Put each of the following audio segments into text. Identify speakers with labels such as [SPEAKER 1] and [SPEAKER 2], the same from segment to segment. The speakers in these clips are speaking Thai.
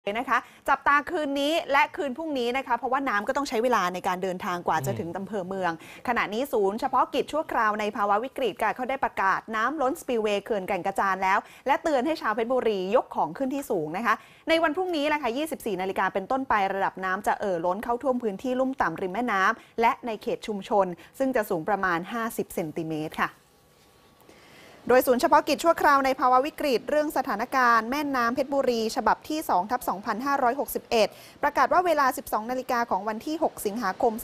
[SPEAKER 1] นะคะจับตาคืนนี้และคืนพรุ่งนี้นะคะเพราะว่าน้ำก็ต้องใช้เวลาในการเดินทางกว่าจะถึงอำเภอเมืองขณะนี้ศูนย์เฉพาะกิจชั่วคราวในภาวะวิกฤตเขาได้ประกาศน้ำล้นสปิลเวย์เขื่อนแก่งกระจานแล้วและเตือนให้ชาวเพชรบุรียกของขึ้นที่สูงนะคะในวันพรุ่งนี้แหละค่ะ 24 นาฬิกาเป็นต้นไประดับน้ำจะล้นเข้าท่วมพื้นที่ลุ่มต่ำริมแม่น้ำและในเขตชุมชนซึ่งจะสูงประมาณ 50 เซนติเมตรค่ะโดยศูนย์เฉพาะกิจชั่วคราวในภาวะวิกฤตเรื่องสถานการณ์แม่น้ำเพชรบุรีฉบับที่ 2/2561 ประกาศว่าเวลา 12 นาฬิกาของวันที่ 6 สิงหาคม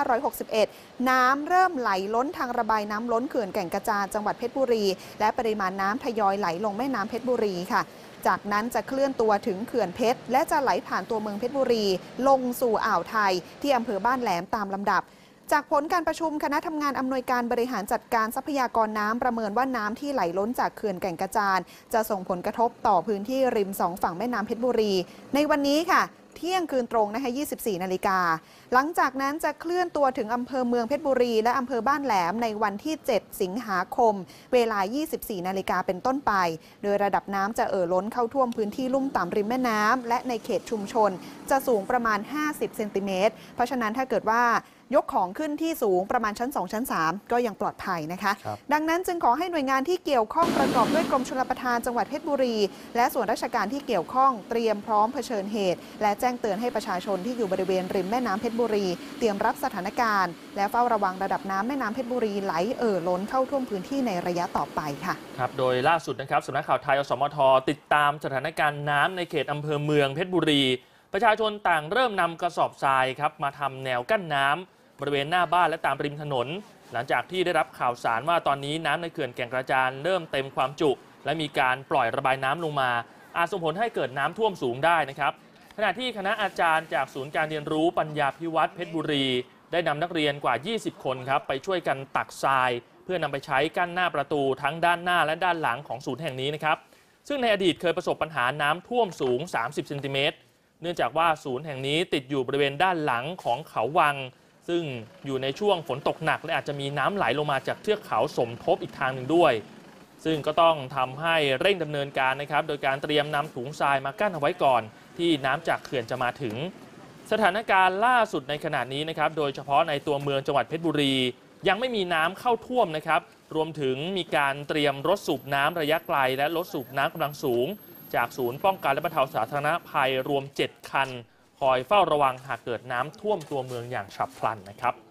[SPEAKER 1] 2561 น้ำเริ่มไหลล้นทางระบายน้ำล้นเขื่อนแก่งกระจานจังหวัดเพชรบุรีและปริมาณน้ำทยอยไหลลงแม่น้ำเพชรบุรีค่ะจากนั้นจะเคลื่อนตัวถึงเขื่อนเพชรและจะไหลผ่านตัวเมืองเพชรบุรีลงสู่อ่าวไทยที่อำเภอบ้านแหลมตามลำดับจากผลการประชุมคณะทำงานอำนวยการบริหารจัดการทรัพยากรน้ำประเมินว่าน้ำที่ไหลล้นจากเขื่อนแก่งกระจานจะส่งผลกระทบต่อพื้นที่ริม2ฝั่งแม่น้ำเพชรบุรีในวันนี้ค่ะเที่ยงคืนตรงนะคะ 24 นาฬิกาหลังจากนั้นจะเคลื่อนตัวถึงอำเภอเมืองเพชรบุรีและอำเภอบ้านแหลมในวันที่ 7 สิงหาคมเวลา 24 นาฬิกาเป็นต้นไปโดยระดับน้ำจะล้นเข้าท่วมพื้นที่ลุ่มต่ำริมแม่น้ำและในเขตชุมชนจะสูงประมาณ 50 เซนติเมตรเพราะฉะนั้นถ้าเกิดว่ายกของขึ้นที่สูงประมาณชั้น 2 ชั้น 3 ก็ยังปลอดภัยนะคะดังนั้นจึงขอให้หน่วยงานที่เกี่ยวข้องประกอบด้วยกรมชลประทานจังหวัดเพชรบุรีและส่วนราชการที่เกี่ยวข้องเตรียมพร้อมเผชิญเหตุและแจ้งเตือนให้ประชาชนที่อยู่บริเวณริมแม่น้ำเพชรบุรีเตรียมรับสถานการณ์และเฝ้าระวังระดับน้ำแม่น้ำเพชรบุรีไหลล้นเข้าท่วมพื้นที่ในระยะต่อไปค่ะ
[SPEAKER 2] ครับโดยล่าสุดนะครับสำนักข่าวไทยอสมทติดตามสถานการณ์น้ำในเขตอำเภอเมืองเพชรบุรีประชาชนต่างเริ่มนำกระสอบทรายครับมาทำแนวกั้นน้ำบริเวณหน้าบ้านและตามริมถนนหลังจากที่ได้รับข่าวสารว่าตอนนี้น้ำในเขื่อนแก่งกระจานเริ่มเต็มความจุและมีการปล่อยระบายน้ำลงมาอาจส่งผลให้เกิดน้ำท่วมสูงได้นะครับขณะที่คณะอาจารย์จากศูนย์การเรียนรู้ปัญญาภิวัฒน์เพชรบุรีได้นำนักเรียนกว่า 20 คนครับไปช่วยกันตักทรายเพื่อนำไปใช้กั้นหน้าประตูทั้งด้านหน้าและด้านหลังของศูนย์แห่งนี้นะครับซึ่งในอดีตเคยประสบปัญหาน้ำท่วมสูง 30 เซนติเมตรเนื่องจากว่าศูนย์แห่งนี้ติดอยู่บริเวณด้านหลังของเขาวังซึ่งอยู่ในช่วงฝนตกหนักและอาจจะมีน้ำไหลลงมาจากเทือกเขาสมทบอีกทางหนึ่งด้วยซึ่งก็ต้องทำให้เร่งดำเนินการนะครับโดยการเตรียมนำถุงทรายมากั้นเอาไว้ก่อนที่น้ำจากเขื่อนจะมาถึงสถานการณ์ล่าสุดในขณะนี้นะครับโดยเฉพาะในตัวเมืองจังหวัดเพชรบุรียังไม่มีน้ำเข้าท่วมนะครับรวมถึงมีการเตรียมรถสูบน้ำระยะไกลและรถสูบน้ำกำลังสูงจากศูนย์ป้องกันและบรรเทาสาธารณภัยรวม7 คันคอยเฝ้าระวังหากเกิดน้ำท่วมตัวเมืองอย่างฉับพลันนะครับ